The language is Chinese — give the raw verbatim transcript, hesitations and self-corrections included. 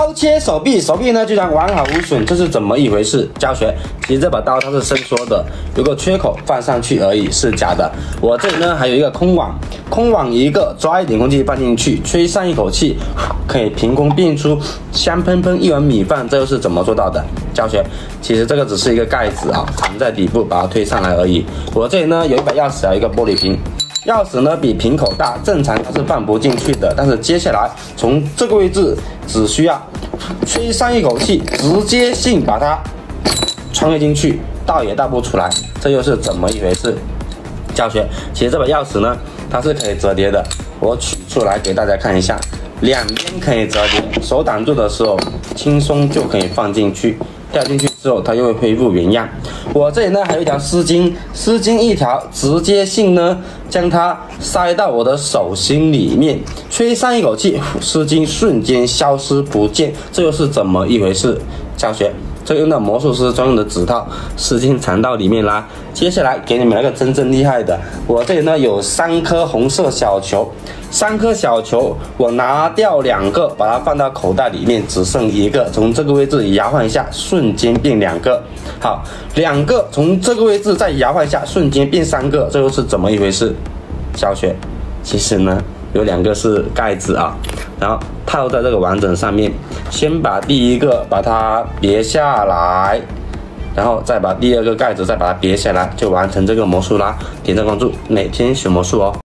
刀切手臂，手臂呢居然完好无损，这是怎么一回事？教学，其实这把刀它是伸缩的，有个缺口放上去而已，是假的。我这里呢还有一个空网，空网一个，抓一点空气放进去，吹上一口气，可以凭空变出香喷喷一碗米饭，这又是怎么做到的？教学，其实这个只是一个盖子啊，藏在底部，把它推上来而已。我这里呢有一把钥匙，还有一个玻璃瓶。钥匙呢比瓶口大，正常它是放不进去的。但是接下来从这个位置只需要吹上一口气，直接性把它穿越进去，倒也倒不出来，这又是怎么一回事？教学，其实这把钥匙呢，它是可以折叠的，我取出来给大家看一下，两边可以折叠，手挡住的时候轻松就可以放进去。掉进去之后，它又会恢复原样。我这里呢还有一条丝巾，丝巾一条，直接性呢将它塞到我的手心里面，吹上一口气，丝巾瞬间消失不见，这又是怎么一回事？教学，这用的魔术师专用的指套，丝巾藏到里面啦。接下来给你们来个真正厉害的，我这里呢有三颗红色小球。三颗小球，我拿掉两个，把它放到口袋里面，只剩一个。从这个位置摇晃一下，瞬间变两个。好，两个从这个位置再摇晃一下，瞬间变三个，这又是怎么一回事？教学，其实呢有两个是盖子啊，然后套在这个完整上面。先把第一个把它别下来，然后再把第二个盖子再把它别下来，就完成这个魔术啦。点赞关注，每天学魔术哦。